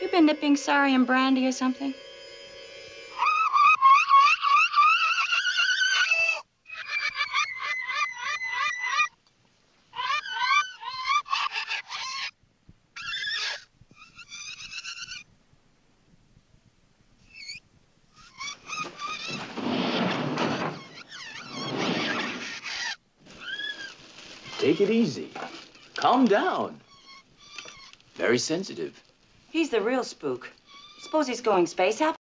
You been nipping sorry and brandy or something? Take it easy. Calm down. Very sensitive. He's the real spook. Suppose he's going space. How